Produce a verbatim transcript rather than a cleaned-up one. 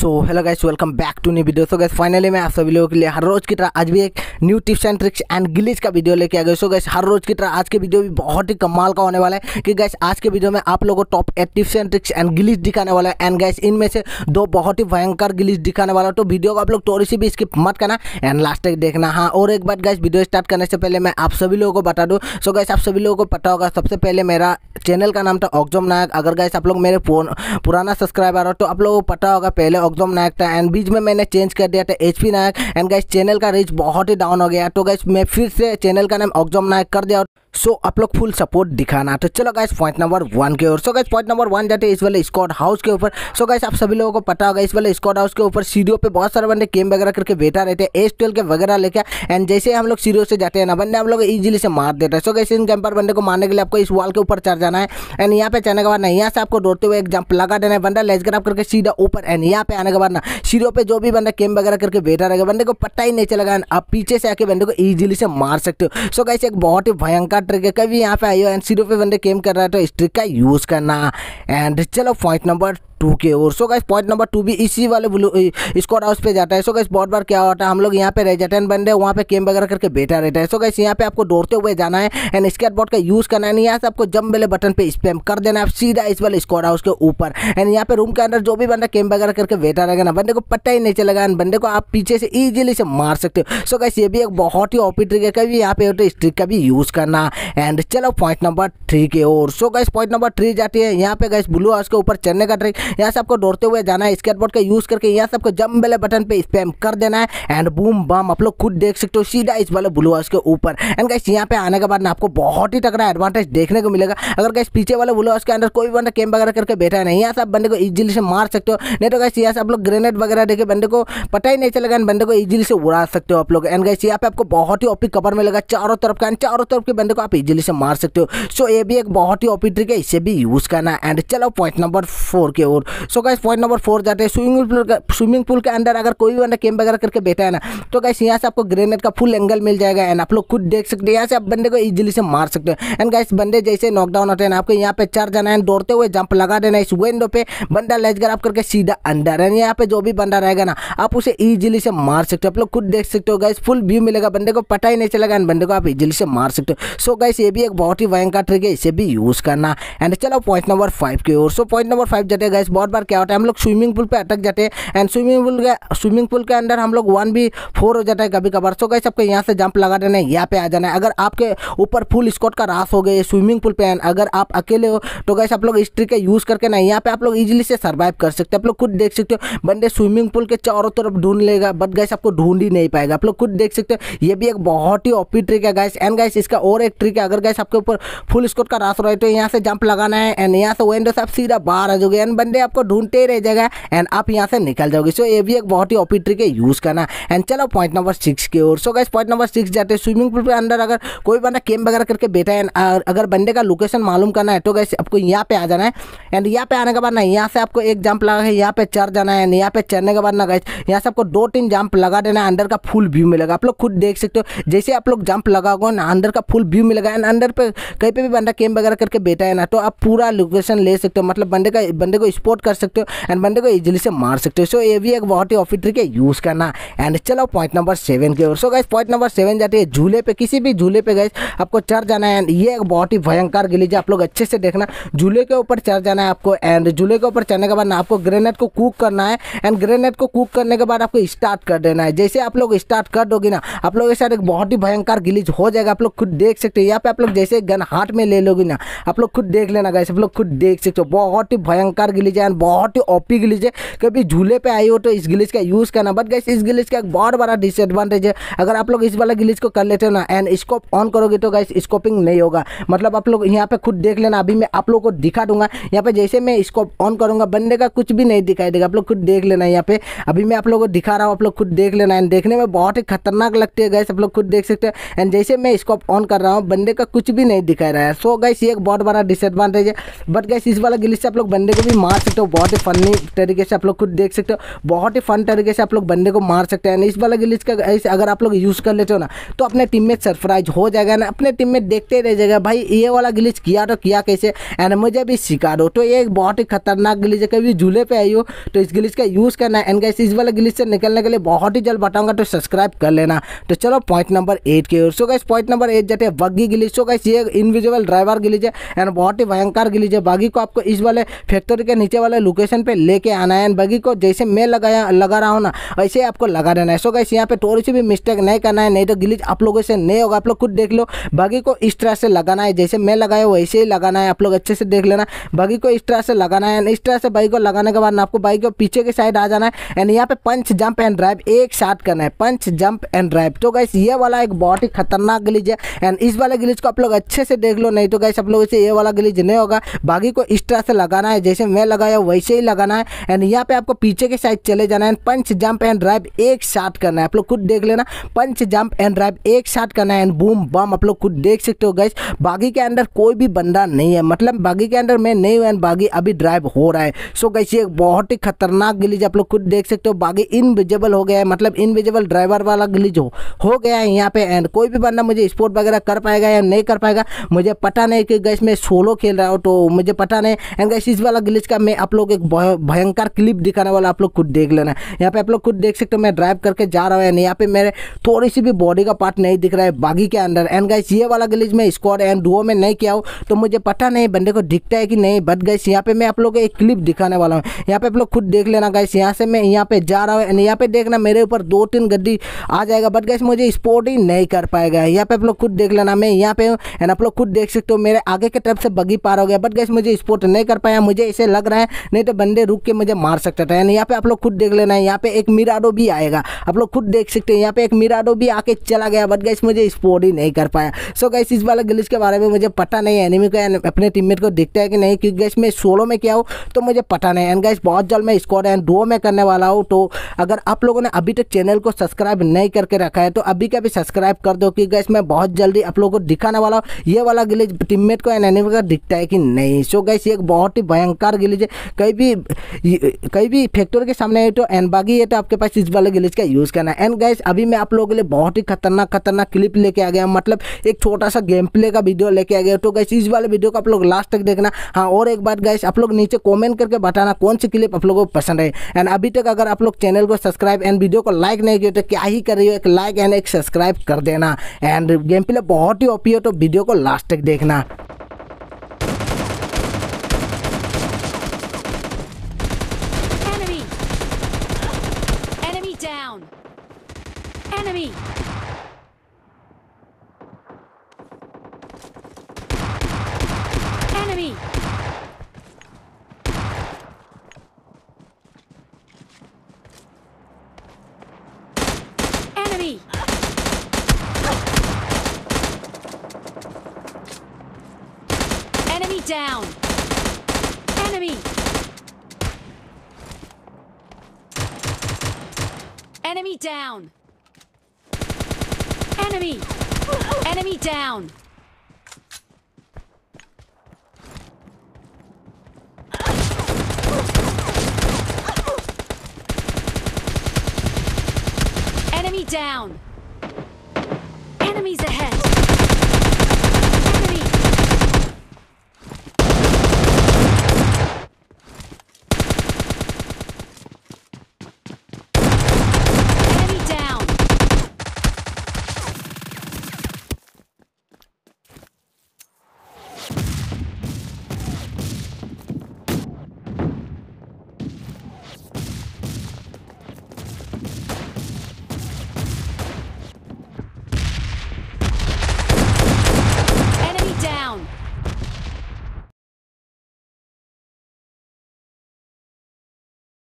So hello guys, welcome back to new video. So guys finally मैं आप सभी लोगों के लिए हर रोज की तरह आज भी एक new tips and tricks and glitch का वीडियो लेके आ गए। सो गाइस हर रोज की तरह आज के वीडियो भी बहुत ही कमाल का होने वाला है कि गाइस आज के वीडियो में आप लोगों को top eight tips and tricks and glitch दिखाने वाला है। एंड गाइस इनमें से दो बहुत ही भयंकर ग्लिच दिखाने वाला है, तो वीडियो को आप लोग थोड़ी सी भी स्किप मत करना एंड लास्ट तक देखना। हाँ, और एक बात गाइस, वीडियो स्टार्ट करने से पहले मैं आप सभी लोगों को बता दूँ। सो गाइस आप सभी लोगों को पता होगा, सबसे पहले मेरा चैनल का नाम था ऑक्जोम नायक। अगर गाइस आप लोग मेरे पुराना सब्सक्राइबर हो तो आप लोगों को पता होगा पहले ऑक्जोम नायक था एंड बीच में मैंने चेंज कर दिया था HP Nayak. And guys channel का रीच बहुत ही डाउन हो गया, तो गाइस मैं फिर से चैनल का नाम ऑक्जोम नायक कर दिया। सो so, आप लोग फुल सपोर्ट दिखाना। तो चलो गाइस पॉइंट नंबर वन के ओर। So guys point number one जाते हैं इस वाले स्क्वाड हाउस के ऊपर। सो गाइस आप सभी लोगों को पता होगा इस वाले स्क्वाड हाउस के ऊपर सीढ़ियों पे बहुत सारे बंदे गेम वगैरह करके बैठा रहते हैं, एस ट्वेल्व के वगैरह लेके। एंड जैसे हम लोग सीढ़ियों से जाते हैं ना, बंदे हम लोग इजीली से मार देते हैं। सो गाइस इन कैंपर बंदे को मारने के लिए आपको इस वॉल के ऊपर चढ़ जाना है। एंड यहाँ पे चढ़ने के बाद ना यहाँ से आपको दौड़ते हुए एक जंप लगा देना है, बंदा लेज ग्रैब करके सीधा ऊपर। एंड यहाँ पे आने के बाद ना सीढ़ियों पे जो भी बंदा गेम वगैरह करके बैठा रहेगा, बंदे को पता ही नहीं चलेगा। आप पीछे से आके बंदे को इजीली से मार सकते हो। सो गाइस एक बहुत ही भयंकर ट्रिक है, कभी यहाँ पे आइयो एंड सीढ़ियों पे बंदे गेम कर रहा है तो इस ट्रिक का यूज करना। एंड चलो पॉइंट नंबर टू के ओर। So guys point number two भी इसी वाले ब्लू स्क्वाड हाउस पे जाता है। सो गाइस बहुत बार क्या होता है, हम लोग यहाँ पे रह जाते हैं, बंदे वहाँ पे गेम वगैरह करके बैठा रहता है। सो गाइस यहाँ पे आपको दौड़ते हुए जाना है एंड स्केट बोर्ड का यूज करना है। यहाँ से आपको जंप वाले बटन पे स्पैम कर देना है सीधा इस वाले स्क्वाड हाउस के ऊपर। एंड यहाँ पे रूम के अंदर जो भी बंदा गेम वगैरह करके बैठा रहेगा ना, बंदे को पता ही नहीं चलेगा एंड बंदे को आप पीछे से इजीली से मार सकते हो। सो गाइस ये भी एक बहुत ही ओपी ट्रिक है, कभी यहाँ पे तो इस ट्रिक का भी यूज करना। एंड चलो पॉइंट नंबर थ्री के ओर। So guys point number three जाती है यहाँ पे गाइस ब्लू हाउस के ऊपर चढ़ने का ट्रिक। यहाँ से आपको दौड़ते हुए जाना है स्केटबोर्ड का यूज करके, यहाँ से आपको जंप वाले बटन पे स्पैम कर देना है एंड बूम बम आप लोग खुद देख सकते हो सीधा इस वाले ब्लू हाउस के ऊपर। एंड गाइस यहाँ पे आने के बाद ना आपको बहुत ही तगड़ा एडवांटेज देखने को मिलेगा। अगर गाइस पीछे वाले ब्लू हाउस के अंदर कोई बंदा गेम वगैरह करके बैठा है, यहाँ से आप बंदे को इजीली से मार सकते हो। नहीं तो गाइस यहाँ से आप लोग ग्रेनेड वगैरह देके बंदे को पता ही नहीं चलेगा, बंदे को इजीली से उड़ा सकते हो आप लोग। एंड गाइस यहाँ पे आपको बहुत ही ओपी कवर मिलेगा चारों तरफ का, चारों तरफ के बंदे को आप इजीली से मार सकते हो। सो ये भी एक बहुत ही ओपी ट्रिक है, इसे भी यूज करना। एंड चलो पॉइंट नंबर फोर के ओर। So guys point number four जाते हैं स्विमिंग पूल का। स्विमिंग पूल के अंदर अगर कोई भी बंदा गेम वगैरह करके बैठा है ना, तो गाइस यहाँ से आपको ग्रेनेड का फुल एंगल मिल जाएगा एंड आप लोग खुद देख सकते हैं, यहाँ से आप बंदे को इजीली से मार सकते हो। एंड गाइस बंदे जैसे नॉकडाउन होते हैं ना, आपको यहाँ पे चढ़ जाना है, दौड़ते हुए जंप लगा देना इस विंडो पे, बंदा लेज ग्रैब करके सीधा अंदर। एंड यहाँ पे जो भी बंदा रहेगा ना, आप उसे इजीली से मार सकते हो। आप लोग खुद देख सकते हो गाइस, फुल व्यू मिलेगा, बंदे को पता ही नहीं चलेगा एंड बंदे को आप इजीली से मार सकते हो। सो गाइस ये भी एक बहुत ही भयंकर ट्रिक है, इसे भी यूज करना। एंड चलो पॉइंट नंबर फाइव की ओर। सो पॉइंट नंबर फाइव जाते हैं गाइस, बहुत बार क्या होता है, हम लोग स्विमिंग पूल पे अटक जाते हैं एंड स्विमिंग पूल के स्विमिंग पूल के अंदर हम लोग वन बी फोर हो जाता है कभी कभार। सो गाइस आपको यहाँ से जंप लगा देना है, यहाँ पे आ जाना है। अगर आपके ऊपर फुल स्क्वाड का रास हो गए स्विमिंग पूल पे, अगर आप अकेले हो तो गाइस आप लोग इस ट्रिक का यूज करके ना यहाँ पे आप लोग इजीली से सर्वाइव कर सकते हैं। आप लोग खुद देख सकते हो, बंदे स्विमिंग पूल के चारों तरफ ढूंढ लेगा, बट गाइस आपको ढूंढ ही नहीं पाएगा। आप लोग खुद देख सकते हो, ये भी एक बहुत ही ओपी ट्रिक है गाइस। एंड गाइस इसका और एक ट्रिक है, अगर गाइस आपके ऊपर फुल स्क्वाड का रास हो रहा है तो यहाँ से जंप लगाना है एंड यहाँ से विंडो से आप सीधा बाहर आ जाओगे एंड बंदे आपको ढूंढते ही रह जाएगा एंड आप यहाँ से निकल जाओगे। सो ये भी एक बहुत ही ओपी ट्रिक है, यूज करना। एंड चलो पॉइंट नंबर सिक्स की ओर। So guys point number six जाते हैं स्विमिंग पूल के अंदर अगर कोई बंदा गेम वगैरह करके बैठा है, अगर बंदे का लोकेशन मालूम करना है तो गाइस आपको यहाँ पे आ जाना है। एंड यहाँ पे आने के बाद ना यहाँ से आपको एक जंप लगा है, यहाँ पे चढ़ जाना है। यहाँ पे चढ़ने के बाद ना गाइस यहाँ से आपको दो तीन जंप लगा देना है, अंदर का फुल व्यू मिलेगा। आप लोग खुद देख सकते हो, जैसे आप लोग जंप लगाओगे ना अंदर का फुल व्यू मिलेगा एंड अंदर पे कहीं पे भी बंदा गेम वगैरह करके बैठा है ना, तो आप पूरा लोकेशन ले सकते हो, मतलब बंदे का बंदे को स्पॉट कर सकते हो एंड बंदे को इजीली से मार सकते हो। सो ये भी एक बहुत ही ऑफी ट्रिक है, यूज करना। एंड चलो पॉइंट नंबर सेवन की ओर। So guys point number seven जाती है झूले पे, किसी भी झूले पे गाइस आपको चढ़ जाना है। एंड ये एक बहुत ही भयंकर गिलीज है, आप लोग अच्छे से देखना, झूले के ऊपर चढ़ जाना है आपको। एंड झूले के ऊपर चढ़ने के बाद ना आपको ग्रेनेड को कुक करना है एंड ग्रेनेड को कुक करने के बाद आपको स्टार्ट कर देना है। जैसे आप लोग स्टार्ट कर दोगे ना, आप लोग के साथ एक बहुत ही भयंकर गिलीज हो जाएगा। आप लोग खुद देख सकते हो, यहाँ पे आप लोग जैसे गन हाथ में ले लोगे ना, आप लोग खुद देख लेना गाइस, आप लोग खुद देख सकते हो, बहुत ही भयंकर गिलीज है एंड बहुत ही ओपी गिलीज है। कभी झूले पे आई हो तो इस गिलीज का यूज करना। बट गाइस इस गिलीज का एक बहुत बड़ा डिसएडवांटेज है, अगर आप लोग इस वाला गिलीज को कर लेते हो ना एंड स्कोप ऑन करोगे तो गाइस स्कोपिंग नहीं होगा। मतलब आप लोग यहाँ पे खुद देख लेना, अभी मैं आप लोगों को दिखा दूंगा। यहाँ पे जैसे मैं स्कोप ऑन करूंगा बंदे का कुछ भी नहीं दिखाई देगा, आप लोग खुद देख लेना। यहाँ पे अभी मैं आप लोगों को दिखा रहा हूँ, आप लोग खुद देख लेना। एंड देखने में बहुत ही खतरनाक लगती है गाइस, आप लोग खुद देख सकते हैं। एंड जैसे मैं स्कोप ऑन कर रहा हूँ बंदे का कुछ भी नहीं दिखाई रहा है। सो गाइस ये एक बहुत बड़ा डिसएडवांटेज है। बट गाइस इस वाला गिलीज से आप लोग बंदे को भी मार सकते हो। बहुत ही फनी तरीके से आप लोग खुद देख सकते हो, बहुत ही फन तरीके से आप लोग बंदे को मार सकते हैं। इस वाला ग्लिच का ऐसे अगर आप लोग यूज़ कर लेते हो ना तो अपने टीममेट सरप्राइज हो जाएगा ना, अपने टीममेट देखते रह जाएगा भाई ये वाला ग्लिच किया तो किया कैसे, एंड मुझे भी सिखा दो। तो ये एक बहुत ही खतरनाक ग्लिच है, कभी झूले पे आई हो तो इस ग्लिच का यूज़ करना है। एंड गाइस इस वाला ग्लिच से निकलने के लिए बहुत ही जल्द बताऊंगा, तो सब्सक्राइब कर लेना। तो चलो पॉइंट नंबर एट की ओर। So guys point number eight जाते हैं बग्गी ग्लिच। सो गाइस ये इनविजिबल ड्राइवर ग्लिच है एंड बहुत ही भयंकर ग्लिच है। बग्गी को आपको इस वाले फैक्ट्री के नीचे वाले लोकेशन पे लेके आना है एंड बग्गी को जैसे मैं लगाया लगा रहा हूँ ना वैसे आपको लगा देना है। सो गाइस यहाँ पे थोड़ी सी भी मिस्टेक नहीं करना है, नहीं तो ग्लिच आप लोगों से नहीं होगा। आप लोग खुद देख लो, बग्गी को इस तरह से लगाना है, जैसे मैं लगाया वैसे ही लगाना है। आप लोग अच्छे से देख लेना, बग्गी को इस तरह से लगाना है। इस तरह से बग्गी को लगाने के बाद आपको बग्गी को पीछे के साइड आ जाना है एंड यहाँ पे पंच जंप एंड ड्राइव एक साथ करना है, पंच जंप एंड ड्राइव। तो गाइस ये वाला एक बहुत ही खतरनाक ग्लिच है एंड इस वाले ग्लिच को आप लोग अच्छे से देख लो, नहीं तो गाइस आप लोगों से ये वाला ग्लिच नहीं होगा। बग्गी को इस तरह से लगाना है, जैसे मैं लगाया वैसे ही लगाना है एंड यहाँ पे आपको पीछे के साइड चले जाना है, पंच जंप एंड ड्राइव एक साथ करना है। आप लोग खुद देख लेना, पंच जंप एंड ड्राइव एक साथ करना है एंड बूम बम। आप लोग खुद देख सकते हो गाइस बग्गी के अंदर कोई भी बंदा नहीं है, मतलब बग्गी के अंदर मैं नहीं हूँ एंड बग्गी अभी ड्राइव हो रहा है। सो गाइस ये बहुत ही खतरनाक ग्लिच आप लोग खुद देख सकते हो। बग्गी इनविजिबल हो गया है, मतलब इनविजिबल ड्राइवर वाला ग्लिच हो हो गया है यहाँ पे एंड कोई भी बंदा मुझे स्पोर्ट वगैरह कर पाएगा या नहीं कर पाएगा मुझे पता नहीं, कि गाइस मैं सोलो खेल रहा हूँ तो मुझे पता नहीं। एंड गाइस इस वाला ग्लिच का मैं आप लोग एक भयंकर क्लिप दिखाने वाला, आप लोग खुद देख लेना। यहाँ पे आप लोग खुद देख सकते हो मैं ड्राइव करके जा रहा हूँ, यहाँ पे मेरे थोड़ी सी भी बॉडी का पार्ट नहीं दिख रहा है बग्गी के अंदर। एंड गाइस ये वाला ग्लिच मैं स्क्वाड एंड डुओ में नहीं किया हूँ तो मुझे पता नहीं बंदे को दिखता है कि नहीं, बट गाइस यहाँ पे मैं आप लोग को एक क्लिप दिखाने वाला हूँ। यहाँ पे आप लोग खुद देख लेना गाइस, यहाँ से मैं यहाँ पे जा रहा हूँ एंड यहाँ पे देखना मेरे ऊपर दो तीन गड्डी आ जाएगा, बट गाइस मुझे स्पोर्ट ही नहीं कर पाएगा। यहाँ पे आप लोग खुद देख लेना, मैं यहाँ पे हूँ एंड आप लोग खुद देख सकते हो मेरे आगे के तरफ से बग्गी पार हो गया, बट गाइस मुझे स्पोर्ट नहीं कर पाया। मुझे ऐसे लग रहा है नहीं तो बंदे रुक के मुझे मार सकता था। एंड यहाँ पे आप लोग खुद देख लेना, यहाँ पे एक मिराडो भी आएगा, आप लोग खुद देख सकते हैं यहाँ पे एक मिराडो भी आके चला गया, बट गाइस मुझे स्पोर्ट ही नहीं कर पाया। सो गाइस इस वाले ग्लिच के बारे में मुझे पता नहीं है एनिमी को अपने टीममेट को दिखता है कि नहीं, क्योंकि गाइस मैं सोलो में किया हूँ तो मुझे पता नहीं। एंड गाइस बहुत जल्द मैं स्क्वाड एंड डुओ में करने वाला हूँ, तो अगर आप लोगों ने अभी तक चैनल को सब्सक्राइब नहीं करके रखा है तो अभी का भी सब्सक्राइब कर दो, क्योंकि गाइस मैं बहुत जल्दी आप लोगों को दिखाने वाला हूँ ये वाला ग्लिच टीममेट को एंड एनिमी को दिखता है कि नहीं। सो गाइस ये एक बहुत ही भयंकर ग्लिच है, कहीं भी कहीं भी फैक्ट्री के सामने है तो एंड बग्गी है तो आपके पास इस वाले ग्लिच का यूज़ करना है। एंड गाइस अभी मैं आप लोगों के लिए बहुत ही खतरनाक खतरनाक क्लिप लेके आ गया, मतलब एक छोटा सा गेम प्ले का वीडियो लेके आ गया। तो गाइस इस वाले वीडियो को आप लोग लास्ट तक देखना। हाँ और एक बात गाइस आप लोग नीचे कमेंट करके बताना कौन सी क्लिप आप लोगों को पसंद है। एंड अभी तक अगर आप लोग चैनल को सब्सक्राइब एंड वीडियो को लाइक नहीं किया तो क्या ही कर रही हो, एक लाइक एंड एक सब्सक्राइब कर देना। एंड गेम प्ले बहुत ही ओपी हो तो वीडियो को लास्ट तक देखना। Enemy! Enemy! Enemy! Enemy down! Enemy! Enemy down! Enemy! Enemy down! Enemy down! Enemies ahead!